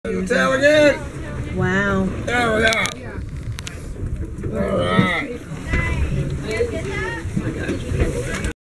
Tail again. Wow. There we go. All right.